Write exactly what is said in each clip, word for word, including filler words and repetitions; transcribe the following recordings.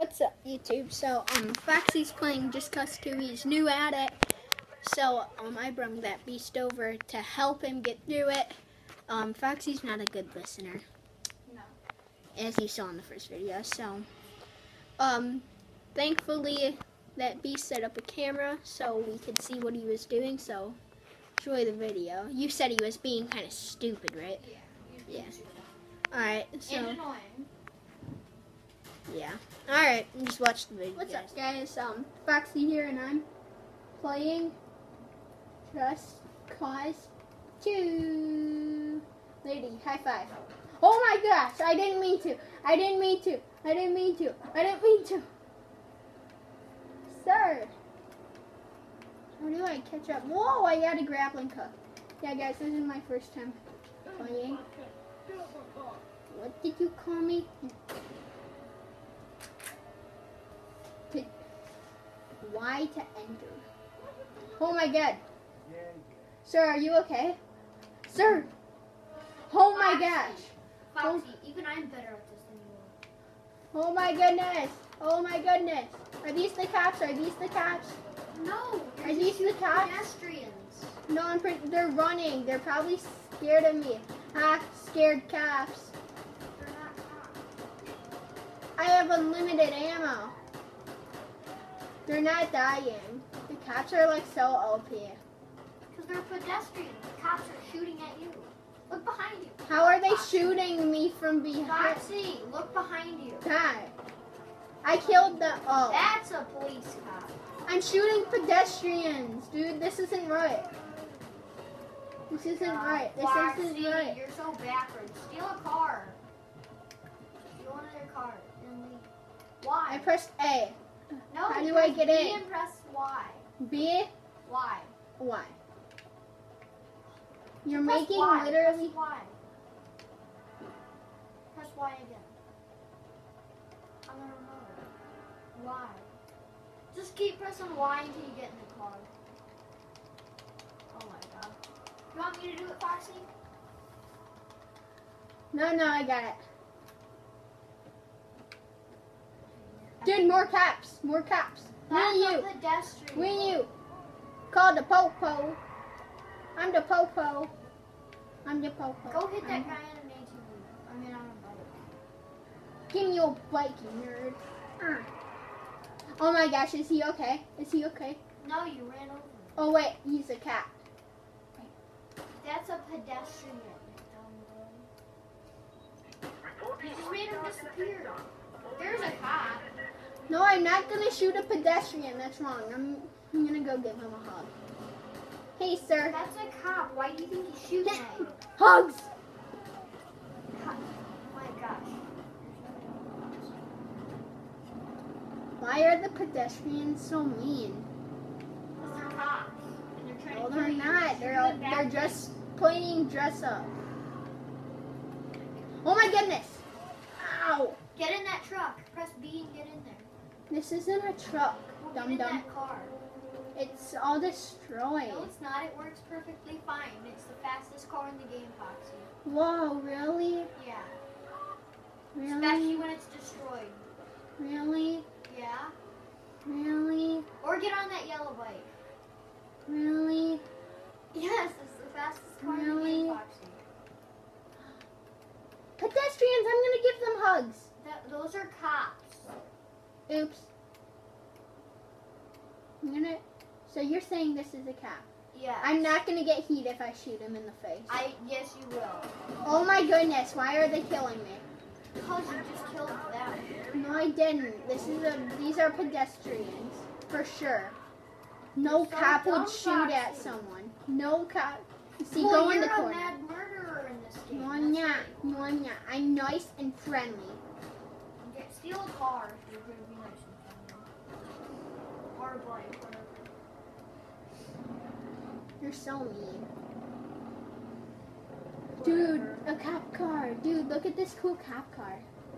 What's up, YouTube? So, um, Foxy's playing Just Cause two. He's new at it. So, um, I brought that beast over to help him get through it. Um, Foxy's not a good listener. No. As you saw in the first video. So, um, thankfully, that beast set up a camera so we could see what he was doing. So, enjoy the video. You said he was being kind of stupid, right? Yeah. Yeah. Alright, so... And annoying. Yeah. Alright, just watch the video. What's guys. up, guys? Um, Foxy here, and I'm playing Just Cause two. Lady, high five. Oh my gosh, I didn't mean to. I didn't mean to. I didn't mean to. I didn't mean to. Sir. How do I catch up? Whoa, I got a grappling hook. Yeah, guys, this is my first time playing. What did you call me? To, why to enter? Oh my god. Sir, are you okay? Sir! Oh my gosh! Foxy, even I'm better at this than you Oh my goodness! Oh my goodness! Are these the cops? Are these the cops? are. No! Are these the cops? Pedestrians. No, I'm pre they're running. They're probably scared of me. Ah, scared cops. They're not cops. I have unlimited ammo. They're not dying. The cops are like so O P. Because they're pedestrians. The cops are shooting at you. Look behind you. How are they Foxy. shooting me from behind? Foxy, look behind you. God. I killed the, oh. That's a police cop. I'm shooting pedestrians, dude. This isn't right. This isn't God, right. This Foxy, isn't right. You're so backwards. Steal a car. Steal one of their cars and leave. Why? I pressed A. No, How do press I get B in? and press Y. B? Why? Y. You're Press making Y. literally... Press Y. Press Y again. On the remote. Y. Just keep pressing Y until you get in the car. Oh my god. You want me to do it, Foxy? No, no, I got it. Dude, more cops. More cops. That's Where a you? pedestrian. Where you? Call the popo. I'm the popo. I'm the popo. Go hit that I'm- guy on an A T V. I mean, on a bike. Give me your bike, you nerd. Uh. Oh my gosh, is he okay? Is he okay? No, you ran over him. Oh wait, he's a cat. That's a pedestrian. You just made him disappear. There's a cop. No, I'm not gonna shoot a pedestrian. That's wrong. I'm, I'm gonna go give him a hug. Hey, sir. That's a cop. Why do you think he's shooting at you? Hugs! Oh my gosh. Why are the pedestrians so mean? Because they're cops. And they're trying No, to they're kill you. not. They're You're all, doing they're bad just playing dress up. Oh my goodness! Ow! things. Get in that truck. Press B and get in there. This isn't a truck, Well, dum get in dum. that car. It's all destroyed. No, it's not. It works perfectly fine. It's the fastest car in the game, Foxy. Whoa, really? Yeah. Really? Especially when it's destroyed. Really? Yeah. Really? Or get on that yellow bike. Really? Yes, it's the fastest car in the Really? game, Foxy. Pedestrians, I'm gonna give them hugs. That, those are cops. Oops. I'm gonna. So you're saying this is a cop? Yeah. I'm not gonna get heat if I shoot him in the face. I yes, you will. Oh my goodness! Why are they killing me? Because you just killed them. No, I didn't. This is a. These are pedestrians for sure. No You're so cop would dumb, shoot at Foxy. someone. No cop. See, well, go in you're the a corner. mad murderer in this game. No, That's I'm not. right. No, I'm not. I'm nice and friendly. Get, steal a car if you're going to be nice and friendly. Or a bike, whatever. You're so mean. Dude, a cop car. Dude, look at this cool cop car.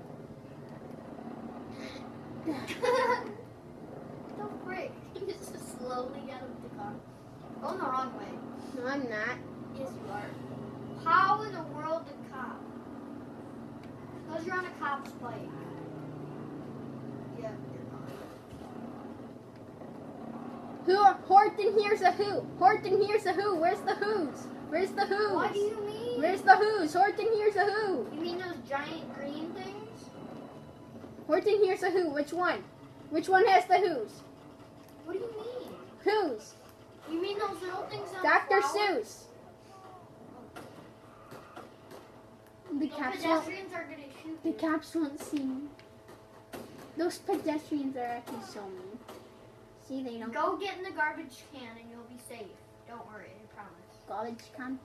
Don't break. You just slowly get out of the car. Going the wrong way. No, I'm not. Yes, you are. How in the world did cop? Because you're on a cop's bike. Yeah. Who? Horton here's a who. Horton here's a who. Where's the who's? Where's the who's? What do you mean? Where's the who's? Horton here's a who. You mean those giant green things? Horton here's a who. Which one? Which one has the who's? What do you mean? Who's? You mean those little things on Doctor the flower? Seuss. The The cops won't. pedestrians are gonna shoot The you. cops won't see me. Those pedestrians are acting so mean. See, they don't. Go get in the garbage can and you'll be safe. Don't worry, I promise. Garbage can.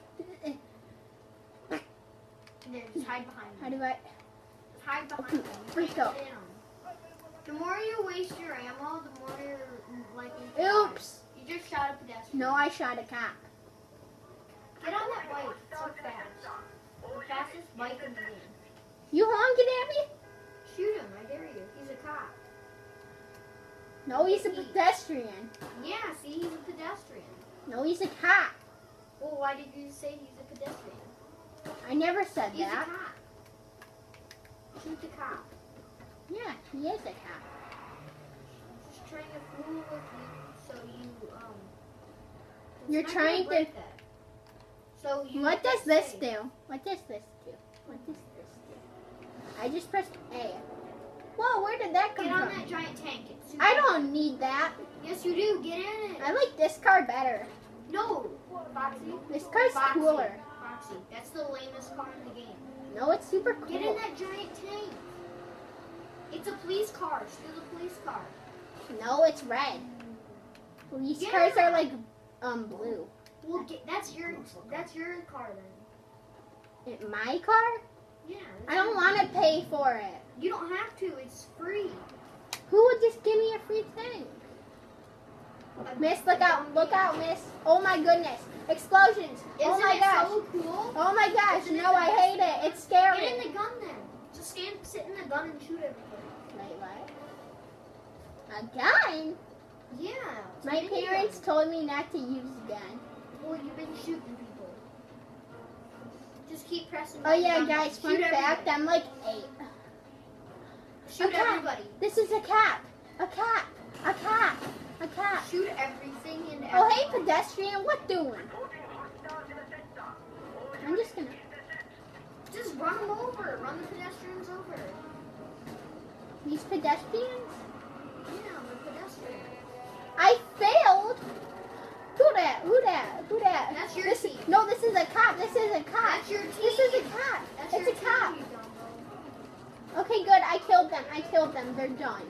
There, just hide behind How them. do I? Just hide behind Okay, them. You freak can't out. get in 'em. The more you waste your ammo, the more you're likely to die. Oops. You just shot a pedestrian. No, I shot a cop. Get on that bike. It's so fast. The fastest bike in the game. You honking at me? Shoot him, I dare you. He's a cop. No, he's a pedestrian. Yeah, see, he's a pedestrian. No, he's a cop. Well, why did you say he's a pedestrian? I never said He's that. a cop. Shoot the cop. Yeah, he is a cop. Just trying to fool with you so you, um... it's You're not trying gonna break to- that. So you What does just this say- do? What does this do? What does this do? I just pressed A. Whoa, where did that come Get on from? that giant tank. It's super I don't need that. Yes, you do. Get in it. I like this car better. No, Foxy. This car's Foxy. cooler. Foxy. That's the lamest car in the game. No, it's super cool. Get in that giant tank. It's a police car. Steal the police car. No, it's red. Police Yeah. cars are like um blue. Well, get, that's your that's your car then. It- my car? Yeah. I don't want to pay for it. You don't have to. It's free. Who would just give me a free thing? Miss, look out, look out, miss. Oh my goodness. Explosions. Isn't oh my it gosh. so cool? Oh my gosh. Isn't it No, the I best hate thing? it. It's scary. Get in the gun then. Just stand, sit in the gun and shoot everybody. Wait, what? A gun? Yeah. it's a My mini parents gun. told me not to use a gun. Well, you've been shooting people. Just keep pressing. Oh that yeah, gun guys, button. fun Shoot fact, everybody. I'm like eight. Shoot a cat. everybody. This is a cat. A cat. A cat. A cat. Shoot everything and everything. Oh, hey, pedestrian, what doing? I'm just gonna... Just run them over. Run the pedestrians over. These pedestrians? Yeah, the pedestrians. I failed? Who that? Who that? Who that? That's your this, team. No, this is a cop. This is a cop. That's your team. This is a cop. That's it's your a cop. team, you dumbo. Okay, good. I killed them. I killed them. They're done.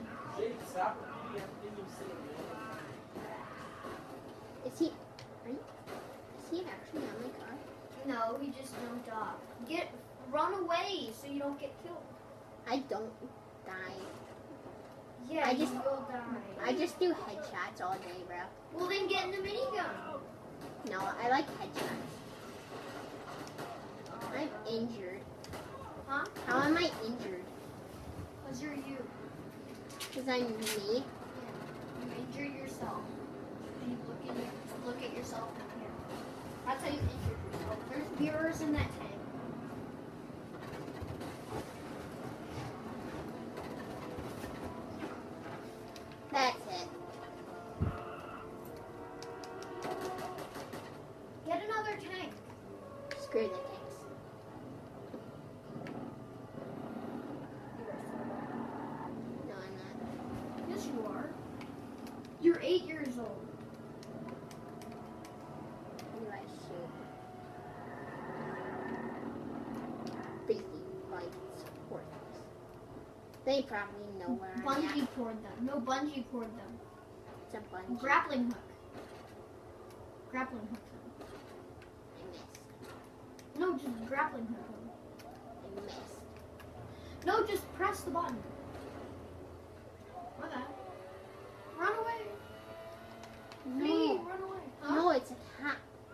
Is he... Are you, is he actually on my car? No, he just jumped off. Get run away so you don't get killed. I don't die. Yeah, I you just- will die. I just do headshots all day, bro. Well, then get in the minigun. No, I like headshots. I'm injured. Huh? How am I injured? Because you're you. Because I'm me? Yeah. You injure yourself. And you look at, your, look at yourself in the mirror. That's how you injure yourself. There's mirrors in that tank. That's it. Get another tank. Screw the tanks. No, I'm not. Yes, you are. You're eight years old. Who do I shoot? Briefly, like, support this. They probably know where I'm Bungee at. cord them. No, bungee cord them. It's a bungee. Grappling hook. Grappling hook them. I missed. No, just grappling hook them. I missed. No, just press the button. Okay. Run away. Me, No. run away. Huh? No, it's a cat.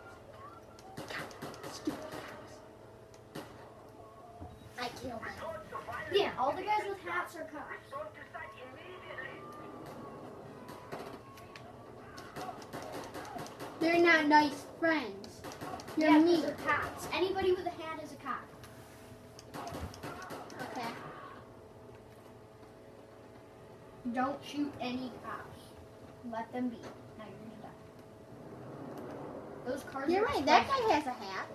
Cat. Stupid cats. I killed them. Yeah, all the guys with hats are cops. They're not nice friends. You're yeah, mean. they're cops. Anybody with a hat is a cop. Okay. Don't shoot any cops. Let them be. Now you're gonna die. Those cards You're are right. That explosive. guy has a hat,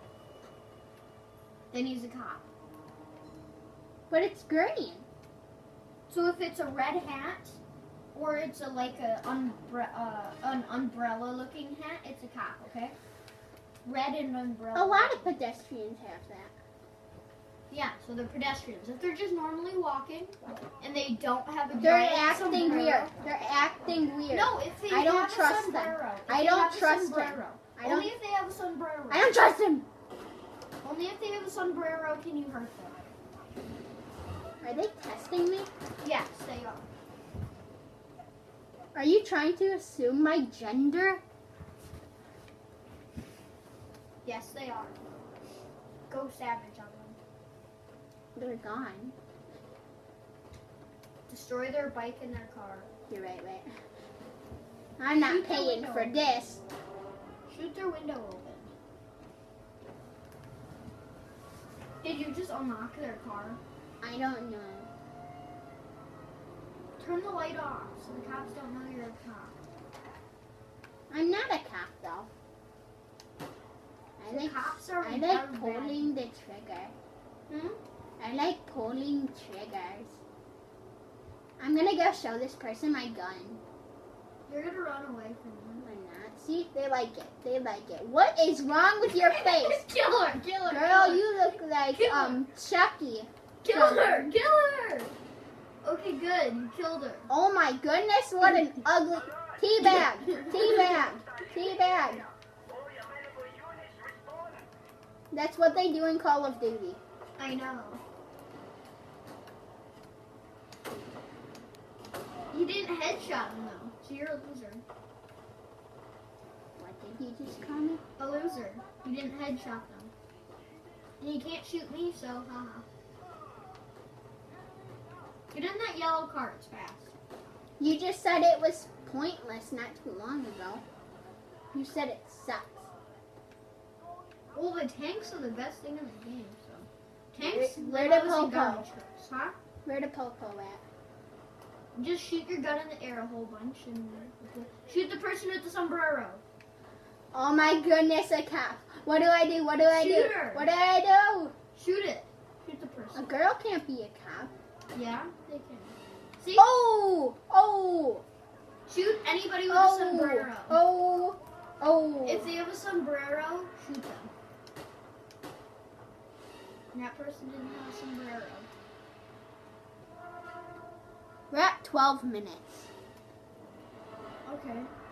Then he's a cop. but it's green. So if it's a red hat, or it's a like a umbre- uh, an umbrella looking hat, it's a cop. Okay. Red and umbrella. A lot of pedestrians have that. Yeah, so they're pedestrians. If they're just normally walking and they don't have a They're giant acting sombrero- weird. They're acting weird. No, if they I don't have trust a them. sombrero. If I they don't have a trust them. sombrero. I don't. Only if they have a sombrero. I don't trust him. Only if they have a sombrero can you hurt them. Are they testing me? Yes, they are. Are you trying to assume my gender? Yes, they are. Go savage on them. They're gone. Destroy their bike and their car. You're right, right. I'm not Shoot the paying window. for this. Shoot their window open. Did you just unlock their car? I don't know. Turn the light off so the cops don't know you're a cop. I'm not a cop though. I The like cops are I are like bad. pulling the trigger. Hmm? I like pulling triggers. I'm gonna go show this person my gun. You're gonna run away from them. I'm not. See, they like it. They like it. What is wrong with your face? Kill her! Kill her! Girl, you look like Kill her. um Chucky. Kill her! Kill her! Okay, good. You killed her. Oh my goodness, what an ugly teabag! Teabag! Teabag! That's what they do in Call of Duty. I know. You didn't headshot him though, so you're a loser. What did you just call me? A loser. You didn't headshot them. And you can't shoot me, so haha. Get in that yellow car, it's fast. You just said it was pointless not too long ago. You said it sucks. Well, the tanks are the best thing in the game, so. Tanks, Where- where the limos, and Popo? garbage trucks, huh? Where the Popo at? Just shoot your gun in the air a whole bunch and shoot the person with the sombrero. Oh my goodness, a cop. What do I do? What do I do? Shoot her. What do I do? Shoot it. Shoot the A person. girl can't be a cop. Yeah, they can. See? Oh! Oh! Shoot anybody with a Oh! sombrero. Oh! Oh! If they have a sombrero, shoot them. And that person didn't have a sombrero. We're at twelve minutes. Okay.